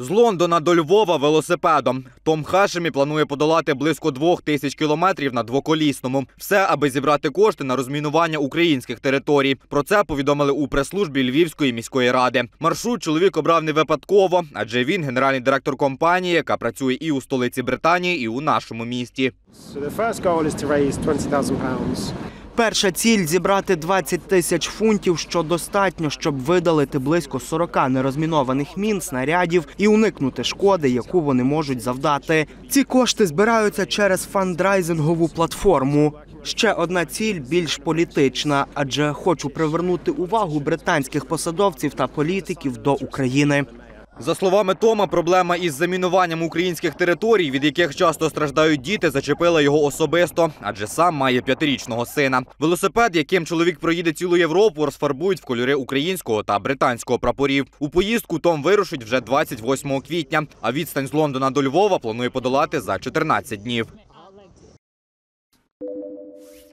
З Лондона до Львова велосипедом. Том Хашемі планує подолати близько 2000 кілометрів на двоколісному. Все, аби зібрати кошти на розмінування українських територій. Про це повідомили у прес-службі Львівської міської ради. Маршрут чоловік обрав не випадково, адже він генеральний директор компанії, яка працює і у столиці Британії, і у нашому місті. Перша ціль – зібрати 20 тисяч фунтів, що достатньо, щоб видалити близько 40 нерозмінованих мін, снарядів і уникнути шкоди, яку вони можуть завдати. Ці кошти збираються через фандрайзингову платформу. Ще одна ціль більш політична, адже хочу привернути увагу британських посадовців та політиків до України. За словами Тома, проблема із замінуванням українських територій, від яких часто страждають діти, зачепила його особисто, адже сам має 5-річного сина. Велосипед, яким чоловік проїде цілу Європу, розфарбують в кольори українського та британського прапорів. У поїздку Том вирушить вже 28 квітня, а відстань з Лондона до Львова планує подолати за 14 днів.